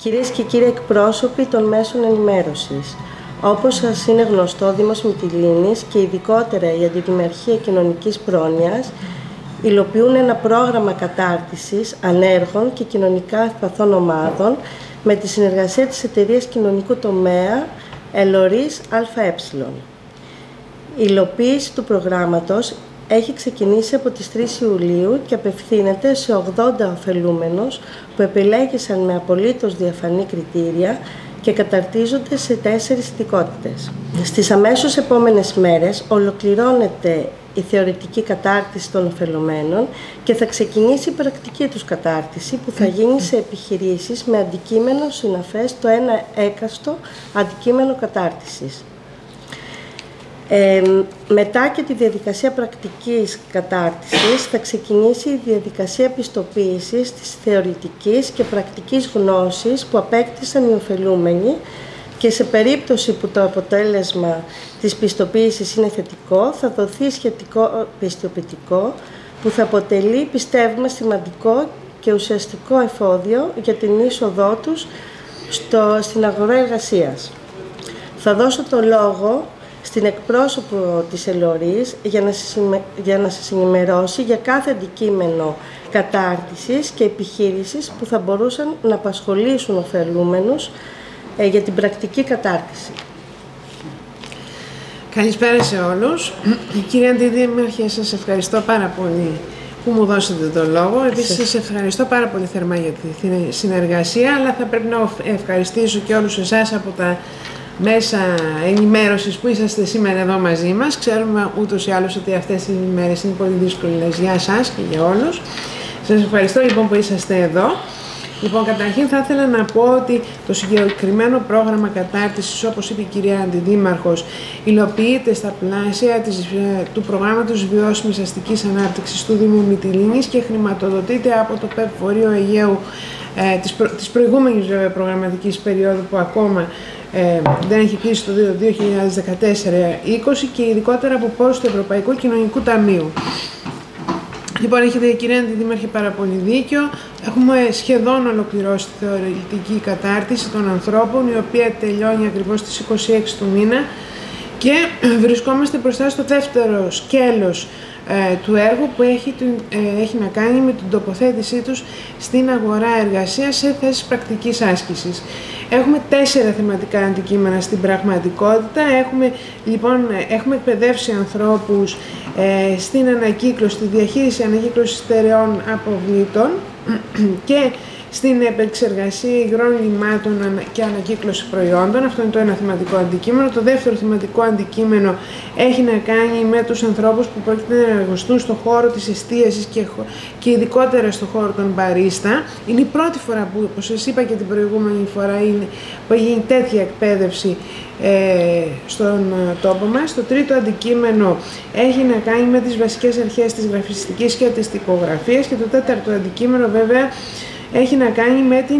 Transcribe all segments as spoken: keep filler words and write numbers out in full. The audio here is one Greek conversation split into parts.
Κυρίες και κύριοι εκπρόσωποι των μέσων ενημέρωσης, όπως σας είναι γνωστό, ο Δήμος Μυτιλήνης και ειδικότερα η Αντιδημαρχία Κοινωνικής Πρόνοιας υλοποιούν ένα πρόγραμμα κατάρτισης ανέργων και κοινωνικά ευπαθών ομάδων με τη συνεργασία της Εταιρείας Κοινωνικού Τομέα Ελωρίς ΑΕ. Η υλοποίηση του προγράμματος έχει ξεκινήσει από τις τρεις Ιουλίου και απευθύνεται σε ογδόντα ωφελούμενους που επιλέγησαν με απολύτως διαφανή κριτήρια και καταρτίζονται σε τέσσερις ειδικότητες. Στις αμέσως επόμενες μέρες ολοκληρώνεται η θεωρητική κατάρτιση των ωφελουμένων και θα ξεκινήσει η πρακτική τους κατάρτιση που θα γίνει σε επιχειρήσεις με αντικείμενο συναφές το ένα έκαστο αντικείμενο κατάρτισης. Ε, μετά και τη διαδικασία πρακτικής κατάρτισης θα ξεκινήσει η διαδικασία πιστοποίησης της θεωρητικής και πρακτικής γνώσης που απέκτησαν οι ωφελούμενοι και σε περίπτωση που το αποτέλεσμα της πιστοποίησης είναι θετικό θα δοθεί σχετικό πιστοποιητικό που θα αποτελεί, πιστεύουμε, σημαντικό και ουσιαστικό εφόδιο για την είσοδό τους στο, στην αγορά εργασίας. Θα δώσω το λόγο στην εκπρόσωπο της Ελωρίς για να, σας, για να σας ενημερώσει για κάθε αντικείμενο κατάρτισης και επιχείρησης που θα μπορούσαν να απασχολήσουν ωφελούμενους ε, για την πρακτική κατάρτιση. Καλησπέρα σε όλους. Κύριε Αντιδήμαρχε, σας ευχαριστώ πάρα πολύ που μου δώσετε το λόγο. Επίσης, σας ευχαριστώ πάρα πολύ θερμά για τη συνεργασία, αλλά θα πρέπει να ευχαριστήσω και όλους εσάς από τα μέσα ενημέρωσης που είσαστε σήμερα εδώ μαζί μας. Ξέρουμε ούτως ή άλλως ότι αυτές οι ημέρες είναι πολύ δύσκολες για εσάς και για όλους. Σας ευχαριστώ λοιπόν που είσαστε εδώ. Λοιπόν, καταρχήν θα ήθελα να πω ότι το συγκεκριμένο πρόγραμμα κατάρτισης, όπως είπε η κυρία Αντιδήμαρχος, υλοποιείται στα πλαίσια της, του προγράμματος βιώσιμης αστικής ανάπτυξης του Δήμου Μυτιλήνης και χρηματοδοτείται από το ΠΕΠ Βορείου Αιγαίου ε, της, προ, της προηγούμενης προγραμματικής περίοδου που ακόμα Ε, δεν έχει κλείσει το δύο χιλιάδες δεκατέσσερα είκοσι και ειδικότερα από πόρους του Ευρωπαϊκού Κοινωνικού Ταμείου. Λοιπόν, έχετε, κυρία Αντιδήμαρχε, πάρα πολύ δίκιο. Έχουμε σχεδόν ολοκληρώσει τη θεωρητική κατάρτιση των ανθρώπων, η οποία τελειώνει ακριβώς στις είκοσι έξι του μήνα και βρισκόμαστε μπροστά στο δεύτερο σκέλος ε, του έργου που έχει, ε, έχει να κάνει με την τοποθέτησή τους στην αγορά εργασίας σε θέσεις πρακτικής άσκησης. Έχουμε τέσσερα θεματικά αντικείμενα στην πραγματικότητα. Έχουμε, λοιπόν, έχουμε εκπαιδεύσει ανθρώπους ε, στην ανακύκλωση, στη διαχείριση ανακύκλωσης στερεών αποβλήτων και στην επεξεργασία υγρών λιμάτων και ανακύκλωση προϊόντων. Αυτό είναι το ένα θεματικό αντικείμενο. Το δεύτερο θεματικό αντικείμενο έχει να κάνει με τους ανθρώπους που πρόκειται να εργαστούν στον χώρο της εστίασης και, και ειδικότερα στον χώρο των μπαρίστα. Είναι η πρώτη φορά που, όπως σας είπα και την προηγούμενη φορά, είναι, που έχει γίνει τέτοια εκπαίδευση ε, στον τόπο μας. Το τρίτο αντικείμενο έχει να κάνει με τις βασικές αρχές της γραφιστικής και της τυπογραφίας και το τέταρτο αντικείμενο βέβαια έχει να κάνει με την,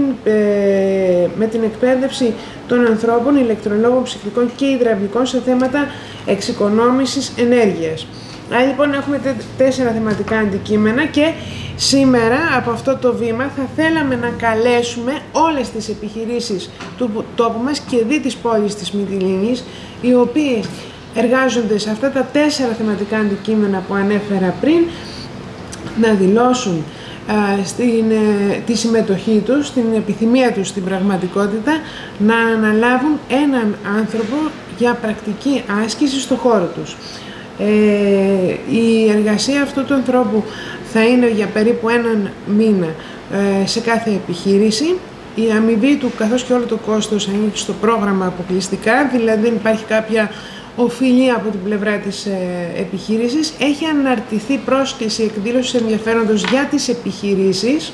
ε, με την εκπαίδευση των ανθρώπων, ηλεκτρολόγων, ψυχικών και υδραυλικών σε θέματα εξοικονόμησης ενέργειας. Άρα λοιπόν έχουμε τέσσερα θεματικά αντικείμενα και σήμερα από αυτό το βήμα θα θέλαμε να καλέσουμε όλες τις επιχειρήσεις του τόπου μας και δι της πόλης της Μυτιλήνης, οι οποίες εργάζονται σε αυτά τα τέσσερα θεματικά αντικείμενα που ανέφερα πριν, να δηλώσουν Στην, τη συμμετοχή τους, την επιθυμία τους στην πραγματικότητα να αναλάβουν έναν άνθρωπο για πρακτική άσκηση στο χώρο τους. Ε, η εργασία αυτού του ανθρώπου θα είναι για περίπου έναν μήνα ε, σε κάθε επιχείρηση. Η αμοιβή του καθώς και όλο το κόστος ανήκει στο πρόγραμμα αποκλειστικά, δηλαδή δεν υπάρχει κάποια οφειλή από την πλευρά της ε, επιχείρησης. Έχει αναρτηθεί πρόσκληση εκδήλωσης ενδιαφέροντος για τις επιχειρήσεις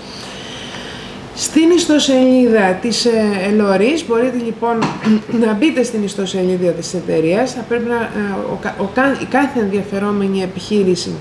στην ιστοσελίδα της ε, Ελωρίς. Μπορείτε λοιπόν να μπείτε στην ιστοσελίδα της εταιρείας. Θα πρέπει να, ε, ο, ο, η κάθε ενδιαφερόμενη επιχείρηση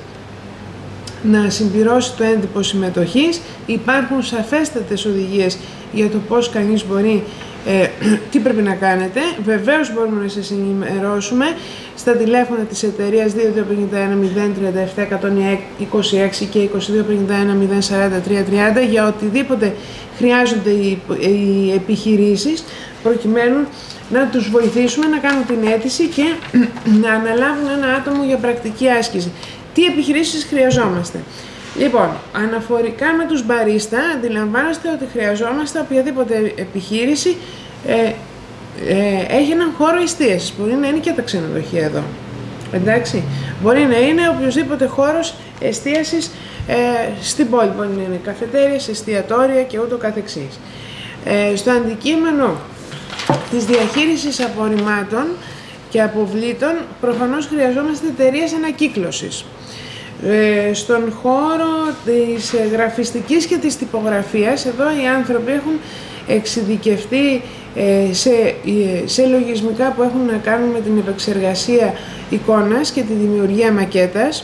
να συμπληρώσει το έντυπο συμμετοχής. Υπάρχουν σαφέστατες οδηγίες για το πώς κανείς μπορεί ε, τι πρέπει να κάνετε. Βεβαίως μπορούμε να σας ενημερώσουμε στα τηλέφωνα της εταιρείας δύο δύο πέντε ένα μηδέν τριάντα επτά εκατόν είκοσι έξι και είκοσι δύο πενήντα ένα μηδέν σαράντα τρία τριάντα για οτιδήποτε χρειάζονται οι, οι επιχειρήσεις, προκειμένου να τους βοηθήσουμε να κάνουν την αίτηση και να αναλάβουν ένα άτομο για πρακτική άσκηση. Τι επιχειρήσεις χρειαζόμαστε? Λοιπόν, αναφορικά με τους μπαρίστα, αντιλαμβάνεστε ότι χρειαζόμαστε οποιαδήποτε επιχείρηση ε, ε, έχει έναν χώρο εστίασης. Μπορεί να είναι και τα ξενοδοχεία εδώ. Εντάξει, μπορεί να είναι οποιοδήποτε χώρος εστίασης ε, στην πόλη. Μπορεί να είναι καφετέριες, εστιατόρια και ούτω καθεξής. Ε, στο αντικείμενο της διαχείρισης απορριμμάτων και αποβλήτων, προφανώς χρειαζόμαστε εταιρείες ανακύκλωσης. Ε, στον χώρο της γραφιστικής και της τυπογραφίας, εδώ οι άνθρωποι έχουν εξειδικευτεί ε, σε, ε, σε λογισμικά που έχουν να κάνουν με την επεξεργασία εικόνας και τη δημιουργία μακέτας.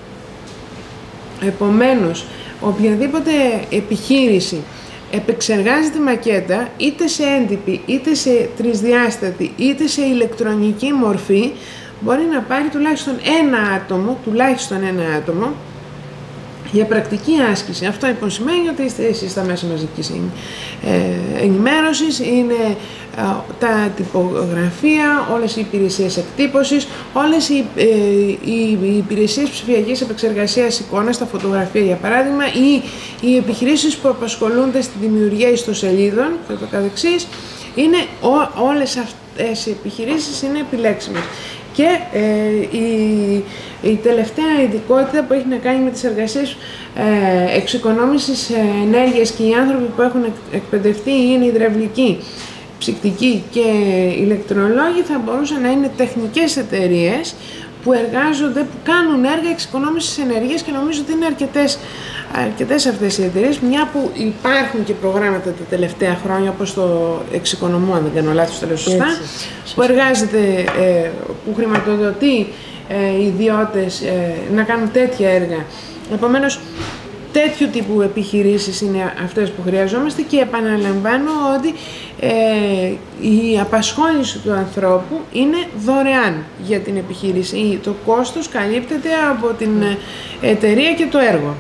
Επομένως, οποιαδήποτε επιχείρηση επεξεργάζεται μακέτα, είτε σε έντυπη, είτε σε τρισδιάστατη, είτε σε ηλεκτρονική μορφή, μπορεί να πάρει τουλάχιστον ένα άτομο, τουλάχιστον ένα άτομο, για πρακτική άσκηση. Αυτό λοιπόν σημαίνει ότι είστε εσείς στα μέσα μαζικής ενημέρωσης, είναι τα τυπογραφία, όλες οι υπηρεσίες εκτύπωσης, όλες οι, ε, οι, οι υπηρεσίες ψηφιακής επεξεργασίας εικόνας, τα φωτογραφία για παράδειγμα, ή οι επιχειρήσεις που απασχολούνται στη δημιουργία ιστοσελίδων και το καθεξής, είναι ό, όλες αυτές οι επιχειρήσεις είναι επιλέξιμες. Και ε, η, η τελευταία ειδικότητα που έχει να κάνει με τις εργασίες ε, εξοικονόμησης ε, ενέργειας, και οι άνθρωποι που έχουν εκπαιδευτεί είναι υδραυλικοί, ψυκτικοί και ηλεκτρολόγοι, θα μπορούσαν να είναι τεχνικές εταιρείες που εργάζονται, που κάνουν έργα εξοικονόμησης ενέργειας, και νομίζω ότι είναι αρκετές, αρκετές αυτές οι εταιρείες, μια που υπάρχουν και προγράμματα τα τελευταία χρόνια, όπως το Εξοικονομώ, αν δεν κάνω λάθος, το λέω σωστά, που εργάζεται, ε, που χρηματοδοτεί ε, ιδιώτες ε, να κάνουν τέτοια έργα. Επομένως, τέτοιου τύπου επιχειρήσεις είναι αυτές που χρειαζόμαστε, και επαναλαμβάνω ότι ε, η απασχόληση του ανθρώπου είναι δωρεάν για την επιχείρηση. Το κόστος καλύπτεται από την εταιρεία και το έργο.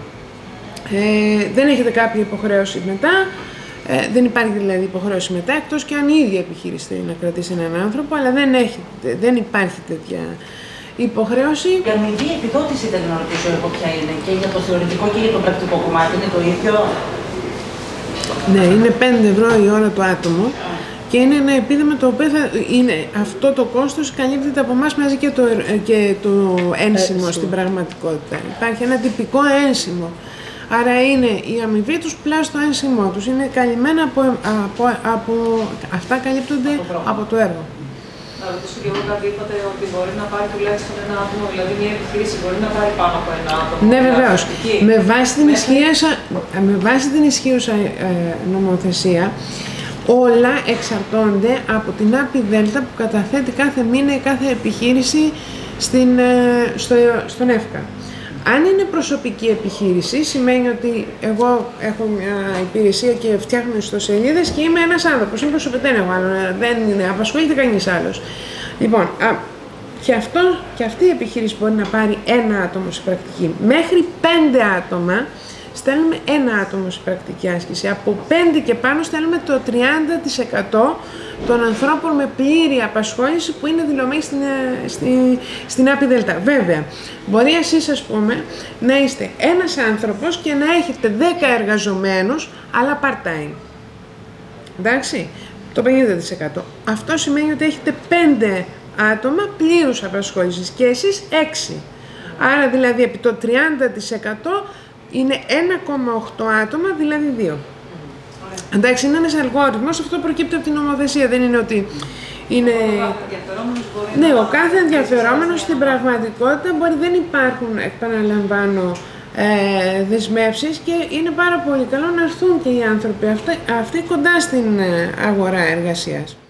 Ε, δεν έχετε κάποια υποχρέωση μετά, ε, δεν υπάρχει δηλαδή υποχρέωση μετά, εκτός και αν η ίδια επιχείρηση θέλει να κρατήσει έναν άνθρωπο, αλλά δεν, έχετε, δεν υπάρχει τέτοια υποχρέωση. Η αμοιβή επιδότηση, δεν να ρωτήσω εγώ ποια είναι, και για το θεωρητικό και για το πρακτικό κομμάτι είναι το ίδιο? Ναι, είναι πέντε ευρώ η ώρα το άτομο, και είναι ένα επίδομα το οποίο θα είναι, αυτό το κόστος καλύπτεται από εμάς μαζί και το, και το ένσημο στην πραγματικότητα. Υπάρχει ένα τυπικό ένσημο. Άρα είναι η αμοιβή τους πλάς το ένσημό τους. Είναι καλυμμένα από, από, από αυτά καλύπτονται από, από το έργο. Να ρωτήσω και εγώ κάτι, είπατε ότι μπορεί να πάρει τουλάχιστον ένα άτομο, δηλαδή μια επιχείρηση μπορεί να πάρει πάνω από ένα άτομο. Ναι, βεβαίως. Με βάση την ισχύουσα, με βάση την ισχύουσα ε, νομοθεσία, όλα εξαρτώνται από την άπη δέλτα που καταθέτει κάθε μήνα η κάθε επιχείρηση στην, ε, στο, στον ΕΦΚΑ. Αν είναι προσωπική επιχείρηση, σημαίνει ότι εγώ έχω μια υπηρεσία και φτιάχνω ιστοσελίδες και είμαι ένας άνθρωπος, είμαι προσωπική, δεν έχω άλλο, δεν είναι, απασχολείται κανείς άλλος. Λοιπόν, α, και, αυτό, και αυτή η επιχείρηση μπορεί να πάρει ένα άτομο σε πρακτική. Μέχρι πέντε άτομα στέλνουμε ένα άτομο σε πρακτική άσκηση. Από πέντε και πάνω στέλνουμε το τριάντα τοις εκατό των ανθρώπων με πλήρη απασχόληση που είναι δηλωμένοι στην, στην, στην άπη δέλτα. Βέβαια, μπορεί εσείς, ας πούμε, να είστε ένας άνθρωπος και να έχετε δέκα εργαζομένους, αλλά part-time. Εντάξει, το πενήντα τοις εκατό. Αυτό σημαίνει ότι έχετε πέντε άτομα πλήρους απασχόλησης και εσείς έξι. Άρα, δηλαδή, επί το τριάντα τοις εκατό είναι ένα κόμμα οκτώ άτομα, δηλαδή δύο. Εντάξει, είναι ένας αλγόριθμος, αυτό προκύπτει από την νομοθεσία, δεν είναι ότι είναι... Ναι, ο κάθε ενδιαφερόμενος στην πραγματικότητα μπορεί, δεν υπάρχουν, επαναλαμβάνω, ε, δεσμεύσεις, και είναι πάρα πολύ καλό να έρθουν και οι άνθρωποι αυτοί, αυτοί κοντά στην αγορά εργασίας.